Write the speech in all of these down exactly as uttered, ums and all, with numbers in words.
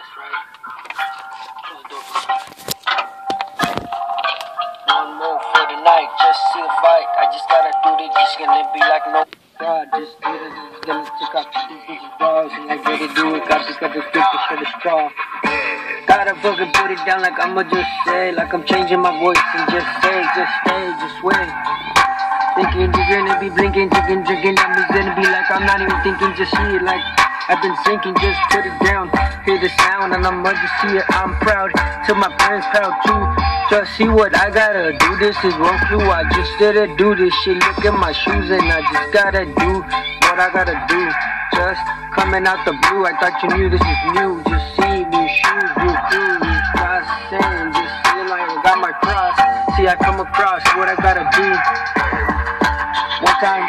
That's right. Close the door for the night. One more for the night, just see the fight. I just gotta do this, just gonna be like no God. Just do this, just gonna check out these bitches' balls. And I gotta do it, got to got the stick to show the straw. Gotta fucking put it down like I'ma just say, like I'm changing my voice and just say, just stay, just wait. Thinking you're gonna be blinking, drinking, drinking, I'm just gonna be like I'm not even thinking, just see it like I've been sinking, just put it down. Hear the sound and I'ma just see it, I'm proud. To my parents proud too. Just see what I gotta do, this is one clue. I just gotta do this shit, look at my shoes and I just gotta do what I gotta do. Just coming out the blue, I thought you knew this is new. Just see new shoes, new crew, new cross, saying just feel like I got my cross. See I come across what I gotta do. One time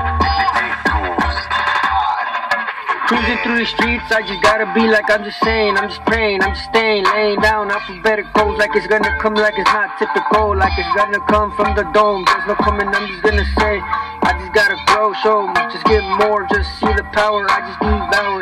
cruising through the streets, I just gotta be like I'm just saying, I'm just praying, I'm just staying, laying down alphabeticals like it's gonna come, like it's not typical, like it's gonna come from the dome. There's no coming, I'm just gonna say, I just gotta grow, show, just get more, just see the power, I just devour.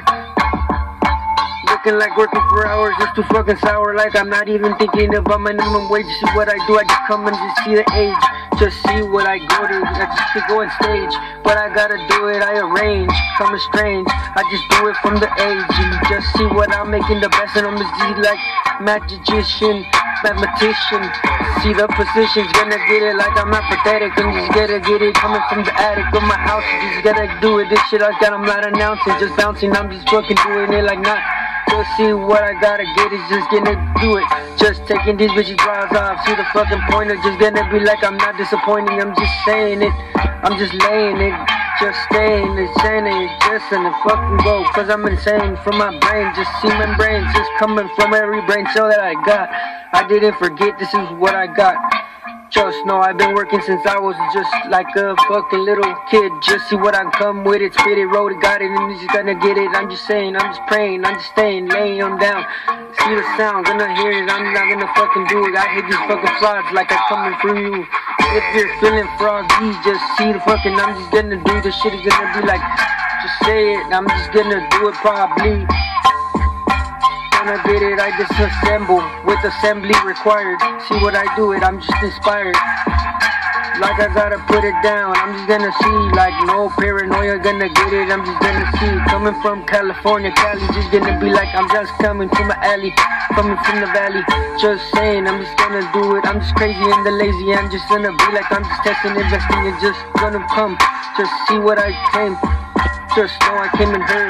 Looking like working for hours, just too fucking sour, like I'm not even thinking about my minimum wage. See what I do, I just come and just see the age, just see what I go to, I just keep going stage. But I gotta do it, I arrange, coming strange, I just do it from the age. And just see what I'm making the best, and I'm just like magician, mathematician. See the positions, gonna get it like I'm not pathetic, and just gotta get it coming from the attic of my house. Just gotta do it, this shit I got, I'm not announcing, just bouncing, I'm just fucking doing it like not. Just see what I gotta get, is just gonna do it. Just taking these bitches' bras off, see the fucking point of just gonna be like I'm not disappointing, I'm just saying it, I'm just laying it, just staying, it's saying it, just and it fucking go, cause I'm insane from my brain, just see my brains, just coming from every brain cell that I got. I didn't forget, this is what I got. Just know I've been working since I was just like a fucking little kid. Just see what I come with it, spit it, wrote it, got it, and I'm just gonna get it. I'm just saying, I'm just praying, I'm just staying, laying them down. See the sound, gonna hear it, I'm not gonna fucking do it. I hit these fucking frauds like I'm coming through you. If you're feeling froggy, just see the fucking, I'm just gonna do this shit is gonna be like, just say it, I'm just gonna do it probably. When I get it, I just assemble with assembly required. See what I do it, I'm just inspired. Like I gotta put it down, I'm just gonna see. Like no paranoia, gonna get it, I'm just gonna see. Coming from California, Cali, just gonna be like I'm just coming from my alley, coming from the valley. Just saying, I'm just gonna do it, I'm just crazy and the lazy. I'm just gonna be like I'm just testing, investing, and just gonna come. Just see what I came, just know I came in her.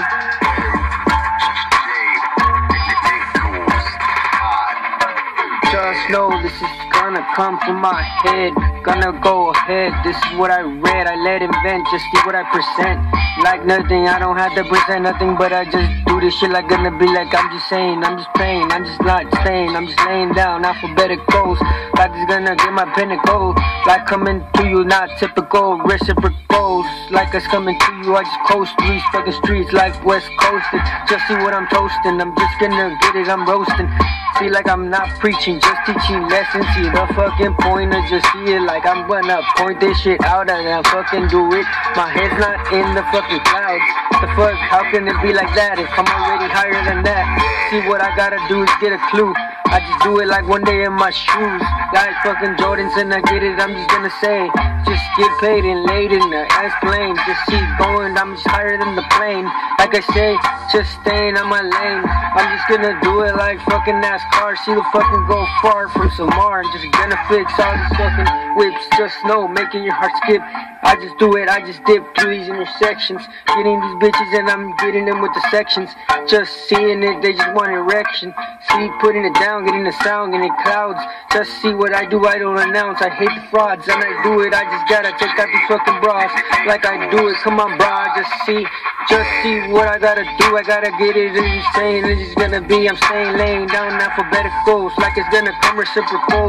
Just know this is gonna come from my head, gonna go ahead, this is what I read, I let invent, just see what I present. Like nothing, I don't have to present nothing, but I just do this shit like gonna be like I'm just saying, I'm just praying, I'm just not saying, I'm just laying down alphabeticals, like it's gonna get my pinnacle, like coming to you, not typical, reciprocals, like it's coming to you, I just coast through these fucking streets like West Coastin', just see what I'm toasting, I'm just gonna get it, I'm roasting. See like I'm not preaching, just teaching lessons. See the fucking point of just see it like I'm gonna point this shit out and I fucking do it. My head's not in the fucking clouds. The fuck, how can it be like that if I'm already higher than that? See what I gotta do is get a clue. I just do it like one day in my shoes, like fucking Jordans, and I get it, I'm just gonna say, just get paid and laid in the airplane, just keep going, I'm just higher than the plane, like I say, just staying on my lane, I'm just gonna do it like fucking NASCAR, see the fucking go far from Samar, and just gonna fix all these fucking whips, just know, making your heart skip, I just do it, I just dip through these intersections, getting these bitches and I'm getting them with the sections, just seeing it, they just want erection, see, putting it down, getting the sound, getting clouds, just see what I do, I don't announce, I hate the frauds, and I do it, I just gotta take out these fucking bras, like I do it, come on bro, just see, just see what I gotta do, I gotta get it, it's insane, it's just gonna be, I'm staying laying down alphabeticals, like it's gonna come reciprocals,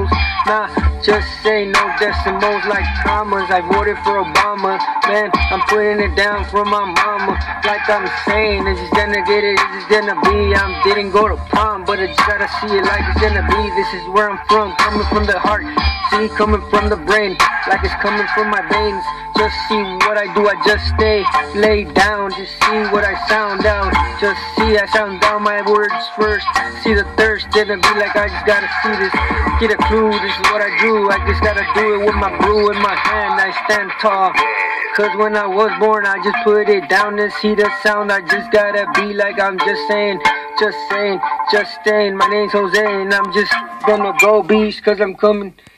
Nah, just say no decimals like commas. I voted for Obama, man, I'm putting it down for my mama. Like I'm saying, is it gonna get it, is it gonna be? I didn't go to prom, but I just gotta see it like it's gonna be. This is where I'm from, coming from the heart. See, coming from the brain, like it's coming from my veins. Just see what I do, I just stay, lay down. Just see what I sound out. Just see, I sound down my words first. See the thirst, didn't be like I just gotta see this. Get a clue, this is what I do. I just gotta do it with my brew in my hand. I stand tall. Cause when I was born, I just put it down and see the sound. I just gotta be like I'm just saying, just saying, just staying. My name's Jose and I'm just gonna go beast cause I'm coming.